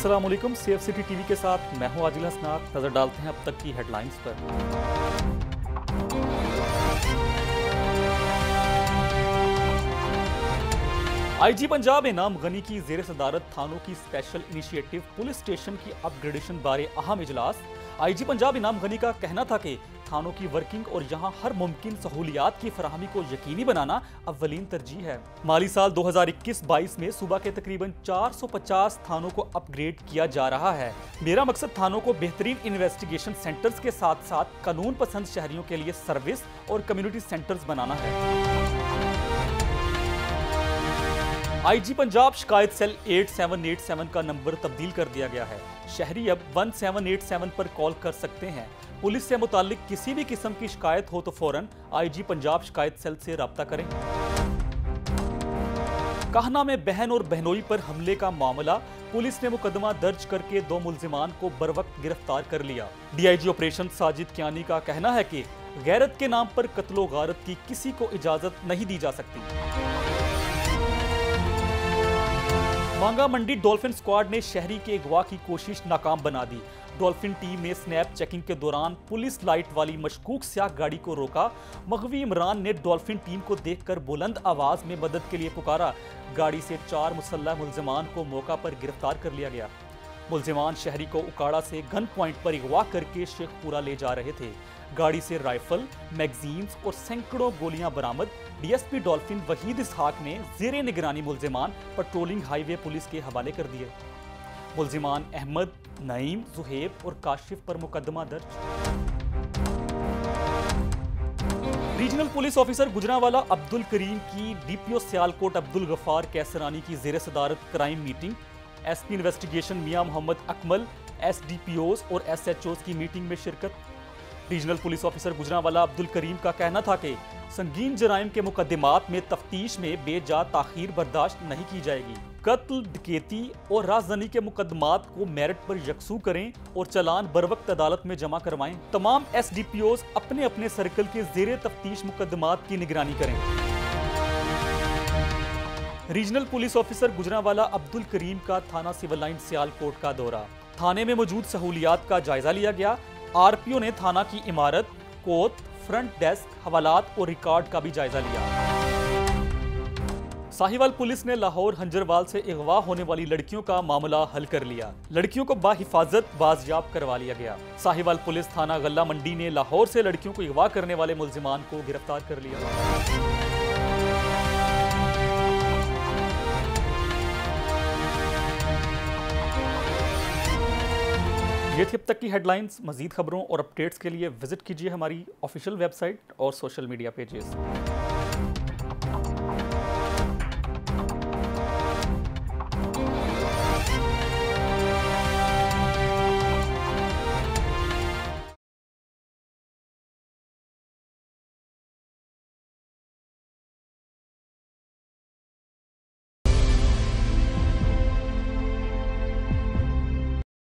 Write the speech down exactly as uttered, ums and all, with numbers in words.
अस्सलाम वालेकुम। Safe city TV के साथ मैं हूं आदिल हसनात। नजर डालते हैं अब तक की हेडलाइंस पर। आईजी पंजाब इनाम गनी की जेर सदारत थानों की स्पेशल इनिशिएटिव पुलिस स्टेशन की अपग्रेडेशन बारे अहम इजलास। आईजी पंजाब इनाम गनी का कहना था कि थानों की वर्किंग और यहाँ हर मुमकिन सहूलियात की फराहमी को यकीनी बनाना अव्वलीन तरजीह है। माली साल दो हज़ार इक्कीस बाईस में सूबा के तकरीबन चार सौ पचास थानों को अपग्रेड किया जा रहा है। मेरा मकसद थानों को बेहतरीन इन्वेस्टिगेशन सेंटर्स के साथ साथ कानून पसंद शहरियों के लिए सर्विस और कम्युनिटी सेंटर्स बनाना है। आईजी पंजाब शिकायत सेल आठ सात आठ सात का नंबर तब्दील कर दिया गया है। शहरी अब एक सात आठ सात पर कॉल कर सकते हैं। पुलिस से मुतालिक किसी भी किस्म की शिकायत हो तो फौरन आईजी पंजाब शिकायत सेल से राब्ता करें। काहना में बहन और बहनोई पर हमले का मामला, पुलिस ने मुकदमा दर्ज करके दो मुल्जिमान को बरवक्त गिरफ्तार कर लिया। डीआईजी ऑपरेशन साजिद कियानी का कहना है कि गैरत के नाम पर कत्लो गारत की किसी को इजाजत नहीं दी जा सकती। मांगा मंडी डॉल्फिन स्क्वाड ने शहरी के अगवा की कोशिश नाकाम बना दी। डॉल्फिन टीम ने स्नैप चेकिंग के दौरान पुलिस लाइट वाली मशकूक स्याह गाड़ी को रोका। मगवी इमरान ने डॉल्फिन टीम को देखकर बुलंद आवाज में मदद के लिए पुकारा। गाड़ी से चार मुसल्लह मुल्जिमान को मौका पर गिरफ्तार कर लिया गया। मुल्जिमान शहरी को उकाड़ा से गन पॉइंट पर अगवा करके शेखपुरा ले जा रहे थे। गाड़ी से राइफल, मैगजीन्स और सैकड़ों गोलियां बरामद। डीएसपी डॉल्फिन वहीद इसहाक ने जेरे निगरानी मुल्जिमान पेट्रोलिंग हाईवे पुलिस के हवाले कर दिए। मुल्जिमान अहमद, नईम, जुहेब और काशिफ पर मुकदमा दर्ज। Regional police officer Gujranwala Abdul Karim की डीपीओ सियालकोट अब्दुल गफार कैसरानी की जेर सदारत crime meeting. SP investigation Mian Mohammad Akmal, SDPOs और एसएचओज की मीटिंग में शिरकत। Regional police officer Gujranwala Abdul Karim का कहना था कि संगीन जराइम के मुकदमात में तफ्तीश में बेजा ताखीर बर्दाश्त नहीं की जाएगी। कत्ल, डकैती और राजधानी के मुकदमात को मेरिट पर यकसू करें और चालान बरवक्त अदालत में जमा करवाएं। तमाम एसडीपीओज अपने अपने सर्कल के जेरे तफ्तीश मुकदमात की निगरानी करें। Regional police officer Gujranwala Abdul Karim का थाना सिविल लाइन सियालकोट का दौरा। थाने में मौजूद सहूलियात का जायजा लिया गया। आरपीओ ने थाना की इमारत, कोत, फ्रंट डेस्क, हवालात और रिकॉर्ड का भी जायजा लिया। साहिवाल पुलिस ने लाहौर हंजरवाल से अगवा होने वाली लड़कियों का मामला हल कर लिया। लड़कियों को बाहिफाजत बाजियाब करवा लिया गया। साहिवाल पुलिस थाना गल्ला मंडी ने लाहौर से लड़कियों को अगवा करने वाले मुल्जिमान को गिरफ्तार कर लिया। ये थी अब तक की हेडलाइंस। मजीद खबरों और अपडेट्स के लिए विजिट कीजिए हमारी ऑफिशियल वेबसाइट और सोशल मीडिया पेजेस।